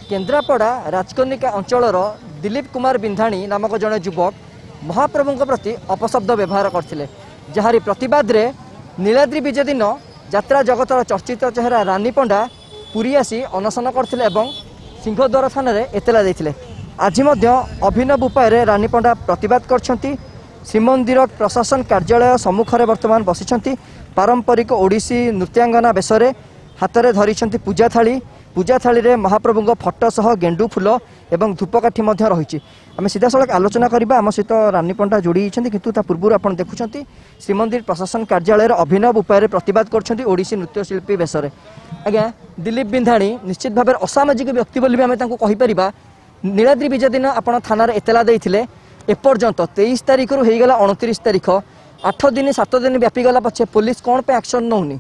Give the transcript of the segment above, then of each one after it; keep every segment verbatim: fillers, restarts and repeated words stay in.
केन्द्रापड़ा राजकनिका अंचल दिलीप कुमार बिंधाणी नामक जड़े युवक महाप्रभु प्रति अपशब्द व्यवहार करते जहारी प्रतिवाद रे नीलाद्री विजय दिन यात्रा जगतर चर्चित चेहरा रानी पंडा पुरी आसी अनशन करते सिंहद्वार थाना एतला देते आज अभिनव उपाय रानी पंडा प्रतिवाद करछंती। श्रीमंदिर प्रशासन कार्यालय सम्मुखें बर्तमान बसी पारंपरिक ओडिसी नृत्यांगना बेशरे हाथ में धरी पूजा थाली पूजा थाली रे महाप्रभु फटो सह गेंडू फूल एवं धूपकाठी रही आम सीधा सड़क आलोचना करवा आम सहित रानी पंडा जोड़ी किंतु ता पूर्व आप देखुं श्रीमंदिर प्रशासन कार्यालय अभिनव उपाय प्रतिवाद कर ओडिसी नृत्यशिल्पी बेशरे आज्ञा दिलीप बिंधाणी निश्चित भाव असामाजिक व्यक्ति बोली आम कहीपर नीलाद्री विजय दिन आप थाना एतला देते एपर्यंत तेईस तारीख रु हो गला अणतीस तारीख आठ दिन सात दिन व्यापीगला पछे पुलिस कौन पे एक्शन नौनी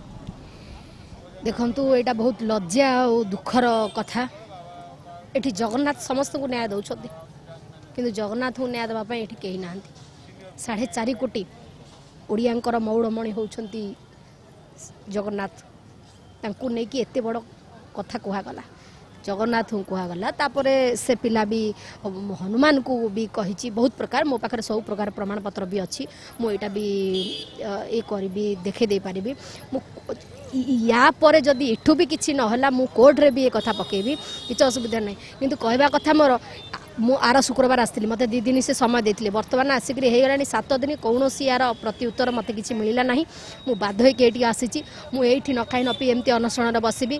देखंतु एटा बहुत लज्जा और दुखर कथा। एठी जगन्नाथ समस्त को न्याय दौरान किंतु जगन्नाथ को न्याय देवाई एठी कहीं ना साढ़े चार कोटी ओडियांकर मौड़मणि होउछंती जगन्नाथ तांकु नहीं कि एते बड़ कथा कहगला जगन्नाथ को कहगला तापरे से पिला भी हनुमान को भी कही बहुत प्रकार मो पाखे सब प्रकार प्रमाण पत्र भी अच्छी मुझा भी ये करी देखे दे पारि या पर जदि इठू भी किसी नहला मु कोर्ट रे भी ये कथा पकेबी किसी असुविधा नहीं किंतु कहवा कथा मोर मु आर शुक्रवार आसती मत दी दिन से समय देते बर्तमान आसिक होगा सात दिन कौन यार प्रति उत्तर मत किसी मिलला ना मु बाध्य होकर आसी मुझे न खाई न पी एमती अनशन बसबी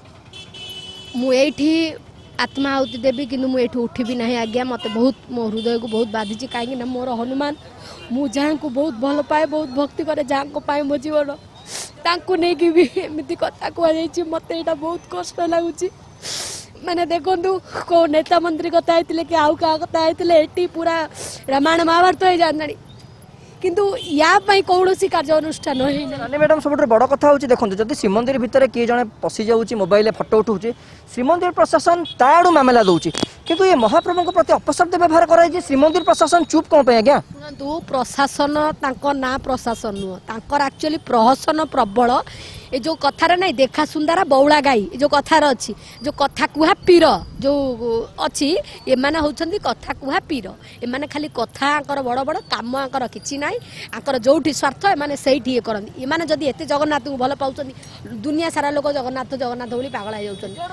मुझे आत्मा आहुति देवी कि मुझे उठबी ना आज्ञा मत बहुत मो हृदय को बहुत बाधिची कहीं मोर हनुमान मु जहाँ को बहुत भल पाए बहुत भक्ति करे जहाँ को पाए मो जीवन तांको नहीं कि भी एमती कथा कहुई मत यहाँ बहुत कष्ट लगुच माने देखु को नेता मंत्री कथा होते कि आउ क्या कथा होते पूरा रामायण महाभारत हो जाता किंतु या कौन कार्य अनुष्ठान मैडम सब बड़ कथा हूँ देखो जब श्रीमंदिर भितर किए जड़े पशि जाऊँगी मोबाइल फटो उठाऊँ श्रीमंदिर प्रशासन ताड़ू मामला दूसरी किंतु ये महाप्रभु प्रति अपशब्द व्यवहार कराई श्रीमंदिर प्रशासन चुप कौन आज्ञा शुणु प्रशासन ना प्रशासन नुह एक्चुअली प्रहसन प्रबल ये जो कथार नहीं देखा सुंदरा बौला गाई जो कथार अच्छी जो कथा कुहा पीर जो अच्छी एमाने होउछंती कथा कुहा पीर एमाने खाली कथा आंकर बड़ बड़ काम आंकर किछि नाही आंकर जोठी स्वार्थ एमाने सेठी ये करंती एमाने जदी एते जगन्नाथ को भल पाउछंती दुनिया सारा लोक जगन्नाथ जगन्नाथ बोली पागल हो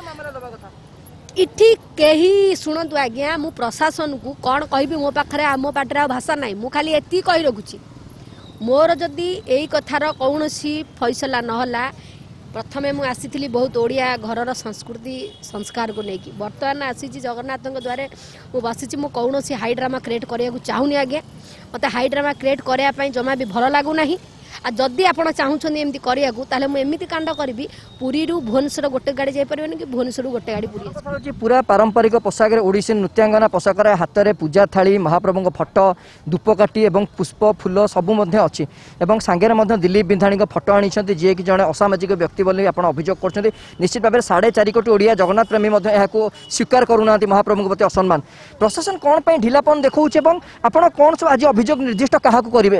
जाउछंती इठी केही शुणतु आज्ञा मु प्रशासन को कौन कहबी मो पाखरे मो पाटरा भाषा नाही मु खाली एती कहि रखुची मोर जदि यही कथार कौन फैसला नहला प्रथमे मु आसी बहुत ओडिया घरर संस्कृति संस्कार को लेकिन बर्तमान आसी जगन्नाथ द्वारा मु बसी मु कौन हाई ड्रामा क्रिएट करने चाहूनी आज्ञा मत हाई ड्रामा क्रिएट करने जमा भी भल लगुना आ जदि आप चाहूँगी एमती करने मुझे कांड करी पुरी भुवनेश्वर गोटे गाड़ी जापर कि भुवनेश्वर गोटे गाड़ी पुरी पूरा पारंपरिक पोशाक ओडिसी नृत्यांगना पोशाक हाथ में पूजा थाली महाप्रभु फटो धूपकाठी और पुष्प फूल सबू अच्छी सांगे दिलीप बिंधाणी फटो आनी जी कि जड़े असामाजिक व्यक्ति बोली आप अभियोग कर निश्चित भाव साढ़े चार कोटी ओडिया जगन्नाथ प्रेमी स्वीकार करूना महाप्रभु प्रति असम्मान प्रशासन कौन पर ढिलापन देखा आप कौन सब आज अभियोग निर्दिष्ट क्या करेंगे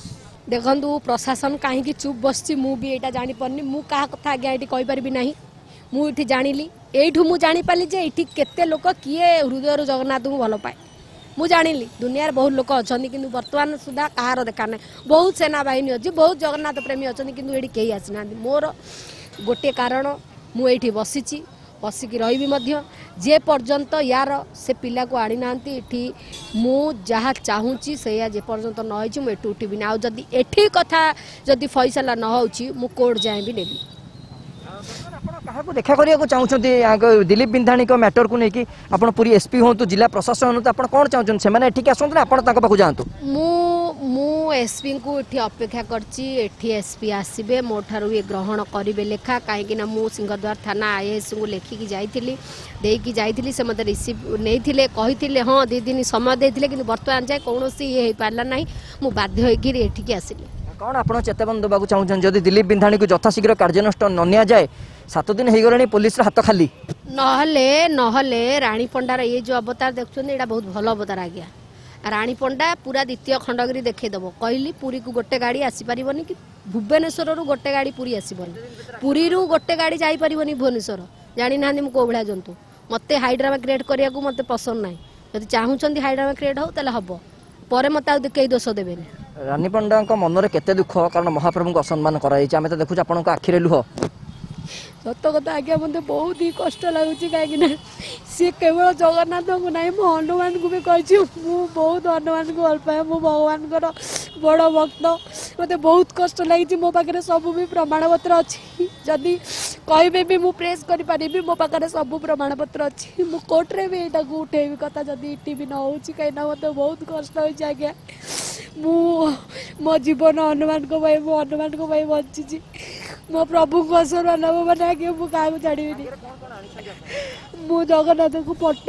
देखु प्रशासन कहीं चुप बसची मु भी यहाँ जापरनी मु क्या कथा आज्ञा ये कहीपरि ना मुझे जानी यू मुझे जापारी जे ये केते लोक किए हृदय जगन्नाथ को भल पाए मुझे जानी दुनिया बहुत लोक अच्छा कि बर्तमान सुधा कहार देखा ना बहुत सेना बाहिनी अच्छी बहुत जगन्नाथ प्रेमी अच्छा कि ये कहीं आसीना मोर गोटे कारण मुझे बसी बसिकी रही जे पर्यंत यार से पिला को आनी ना मु जहाँ चाहूँगी से जे पर्यंत नई मुझे उठबी ना जदि एठी कथा जदि फैसला न हो कोर्ट जाए भी नेबी देखा करने चाहते दिलीप बिंधाणी मैटर को लेकिन आप पूरी एसपी हूँ जिला प्रशासन हूँ आप कौन चाहते हैं एठिक आसतु ना पाक जातु मु एसपी को ये अपेक्षा करती एसपी आसबे मो ठारू ये ग्रहण करेंगे लेखा कहीं मु सिंहद्वार थाना आईएएस को लेखिकी जाइली देकी जाइली से मत रिसीव नहीं कही हाँ दी दिन समय देते कि बर्तमान जाए कौन ये हो पारा ना मु बाध्य होठिक आसिली कौन आप चेतावनी देवाक चाहते जदि दिलीप बिंधाणी को यथाशीघ्र कार्यानुष्ठान न नि जाए सात दिन हो गला पुलिस हाथ खाली नहले नहले रानी पंडार ये जो अवतार देखुं ये बहुत भल अवतार आज्ञा रानी पंडा पूरा द्वितीय खंडगिरी देखईदेव कहली पुरी को गोटे गाड़ी आसीपर कि भुवनेश्वर गोटे गाड़ी पुरी आसबनी पुरी गोटे गाड़ी जापर भुवनेश्वर जानी ना मुझे कौ भाया जंतु मते हाई ड्रामा क्रिएट करिया को मते पसंद नाही यदि चाहूचंदी हाई ड्रामा क्रिएट हो तले हबो परे मते आ केई दोष देबेनी रानी पंडा मनरे केते दुख कारण महाप्रभु को असम्मान कराई आम तो देखुच आपण आखिरे लुह सत कथा आज्ञा मत बहुत ही कष्ट लगुच कहीं सी केवल जगन्नाथ को ना मु हनुमान को भी कही बहुत हनुमान को भल पाए मु भगवान बड़ भक्त मत बहुत कष्ट लगी मो पाखे सब भी प्रमाण पत्र अच्छी जदि कहे भी मु प्रेस करी मो पाखे सब प्रमाण पत्र अच्छी मु कोर्टे भी यहाँ उठेबी कथा जदि इटी भी न हो कहीं मत बहुत कष्ट हो आज्ञा मु मो जीवन हनुमान को भाई मो हनुमान को भाई बची मो प्रभु को आशीर्वाद नब मैंने आगे मुझे क्या छाड़ी मु जगन्नाथ को पट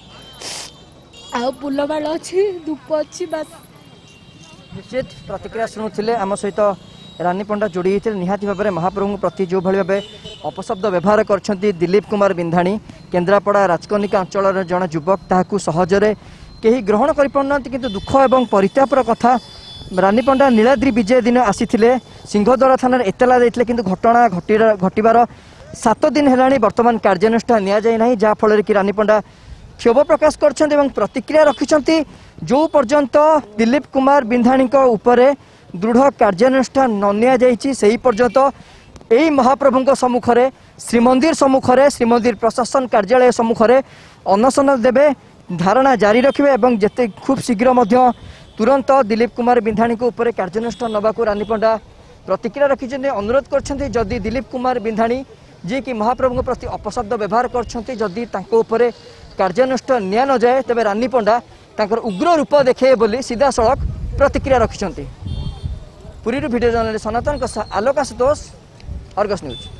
आ फुलमाल अच्छी धूप अच्छी बात निश्चित प्रतिक्रिया शुणुले आम सहित रानी पंडा जोड़ी होते निहाती भाव में महाप्रभु प्रति जो भाई भाव अपशब्द व्यवहार करछंती दिलीप कुमार बिंधाणी केन्द्रापड़ा राजकनिका अंचल जड़े युवक ताकू सहजरे कहीं ग्रहण कर पारना किंतु दुख एवं परितापर कथा रानी पंडा नीलाद्री विजय दिन आसीथिले सिंहदरा थाना एतला देथिले किंतु घटना घटिबार सात दिन हेलाणी वर्तमान कार्यानुष्ठान निया जाय नाही जा फल कि रानी पंडा क्षोभ प्रकाश करछन्ती एवं प्रतिक्रिया रखिछन्ती जो पर्यंत दिलीप कुमार बिंधाणी उपरे दृढ़ कार्यानुष्ठान न निया जायछि सेही पर्यंत एही महाप्रभुଙ୍କ सम्मुखरे श्रीमंदिर सम्मुखरे श्रीमंदिर प्रशासन कार्यालय सम्मुखरे अनशन देबे धारणा जारी रखिबे एवं जेते खूब शीघ्र मध्य तुरंत दिलीप कुमार बिंधाणी को ऊपर कार्यानुष्ठान नबाकू रानी पंडा प्रतिक्रिया रखिछन्ती अनुरोध करछन्ती जदि दिलीप कुमार बिंधाणी जी कि महाप्रभु प्रति अपशब्द व्यवहार करछन्ती जदि तांको ऊपर कार्यानुष्ठान निया न जाए तेबे रानी पंडा तांकर उग्र रूप देखे बोली सीधा सड़क प्रतिक्रिया रखिछन्ती। Puri video journalist Sanatan Alok Ashutosh Argus news.